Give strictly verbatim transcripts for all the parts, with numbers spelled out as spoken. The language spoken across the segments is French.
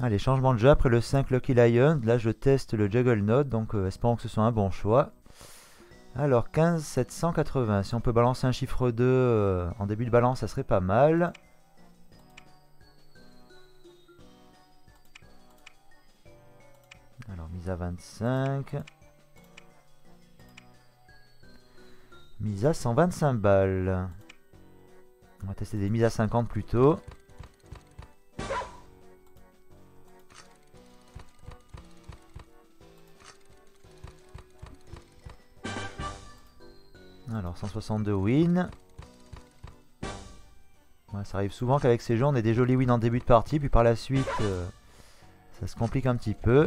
Allez, changement de jeu après le cinq Lucky Lion. Là, je teste le Juggernaut, donc euh, espérons que ce soit un bon choix. Alors, quinze sept cent quatre-vingts. Si on peut balancer un chiffre deux euh, en début de balance, ça serait pas mal. Alors, mise à vingt-cinq. Mise à cent vingt-cinq balles. On va tester des mises à cinquante plutôt. Alors, cent soixante-deux wins. Ouais, ça arrive souvent qu'avec ces jeux, on ait des jolis wins en début de partie, puis par la suite, euh, ça se complique un petit peu.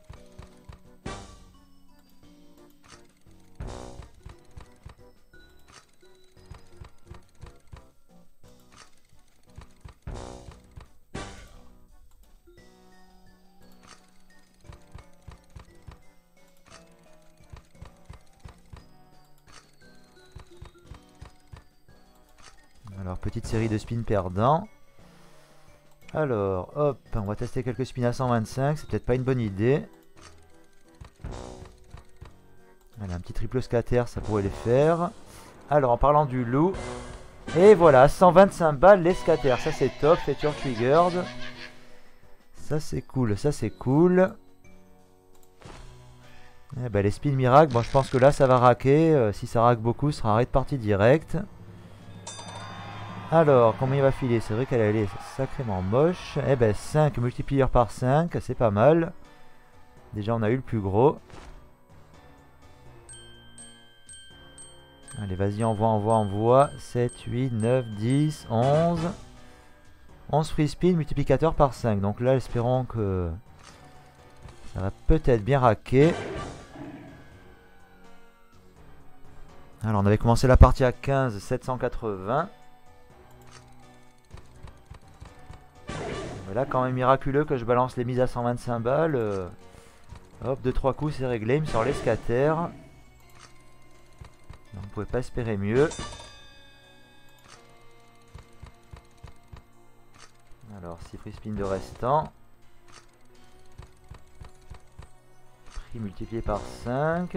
Alors, petite série de spins perdants. Alors, hop, on va tester quelques spins à cent vingt-cinq, c'est peut-être pas une bonne idée. Allez, un petit triple scatter, ça pourrait les faire. Alors, en parlant du loup, et voilà, cent vingt-cinq balles les scatter, ça c'est top, feature triggered. Ça c'est cool, ça c'est cool. Eh ben, les spins miracles, bon je pense que là ça va raquer, euh, si ça raque beaucoup, ce sera arrêt de partie direct. Alors, combien il va filer? C'est vrai qu'elle est sacrément moche. Eh ben, cinq multiplié par cinq, c'est pas mal. Déjà, on a eu le plus gros. Allez, vas-y, envoie, envoie, envoie. sept, huit, neuf, dix, onze. onze free spin, multiplicateur par cinq. Donc là, espérons que ça va peut-être bien raquer. Alors, on avait commencé la partie à quinze, sept cent quatre-vingts. Là, quand même miraculeux que je balance les mises à cent vingt-cinq balles. Euh, hop, deux trois coups, c'est réglé. Il me sort les scatter. On ne pouvait pas espérer mieux. Alors, six free spin de restant. Prix multiplié par cinq.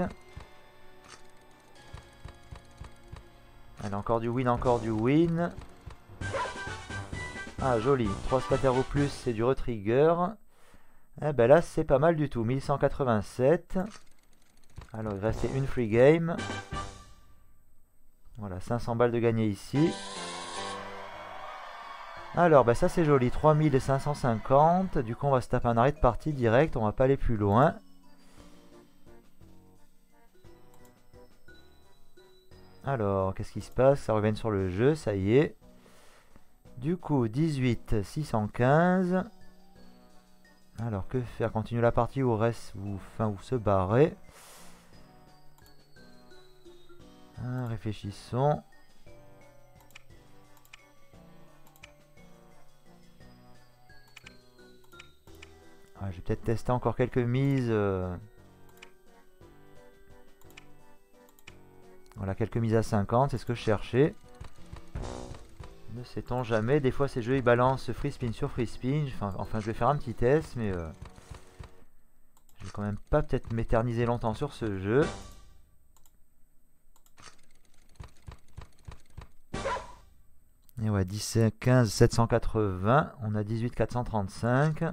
Allez, encore du win, encore du win. Ah, joli. trois scatter ou plus, c'est du retrigger. Eh ben là, c'est pas mal du tout. mille cent quatre-vingt-sept. Alors, il restait une free game. Voilà, cinq cents balles de gagné ici. Alors, ben ça c'est joli. trois mille cinq cent cinquante. Du coup, on va se taper un arrêt de partie direct. On va pas aller plus loin. Alors, qu'est-ce qui se passe? Ça revient sur le jeu, ça y est. Du coup, dix-huit, six cent quinze. Alors, que faire? Continuer la partie ou reste ou, enfin, ou se barrer? Ah, réfléchissons. Ah, je vais peut-être tester encore quelques mises. Euh... Voilà, quelques mises à cinquante, c'est ce que je cherchais. Ne sait-on jamais, des fois ces jeux ils balancent free spin sur free spin. Enfin, enfin je vais faire un petit test, mais euh, je vais quand même pas peut-être m'éterniser longtemps sur ce jeu. Et ouais, dix, quinze, sept cent quatre-vingts, on a dix-huit, quatre cent trente-cinq.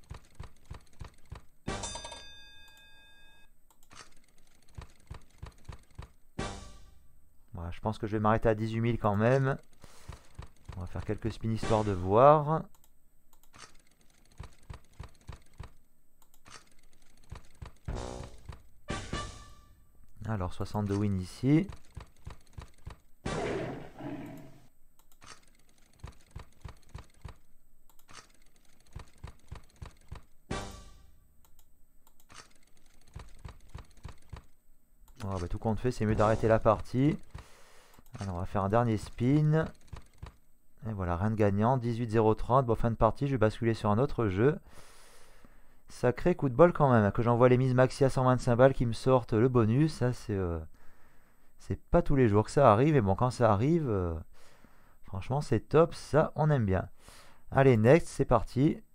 Voilà, je pense que je vais m'arrêter à dix-huit mille quand même. On va faire quelques spins histoire de voir. Alors soixante-deux wins ici. Oh, bah, tout compte fait, c'est mieux d'arrêter la partie. Alors on va faire un dernier spin. Et voilà, rien de gagnant. dix-huit zéro trente. Bon, fin de partie, je vais basculer sur un autre jeu. Sacré coup de bol quand même. Que j'envoie les mises maxi à cent vingt-cinq balles qui me sortent le bonus. Ça, c'est euh, c'est pas tous les jours que ça arrive. Et bon, quand ça arrive, euh, franchement, c'est top. Ça, on aime bien. Allez, next, c'est parti.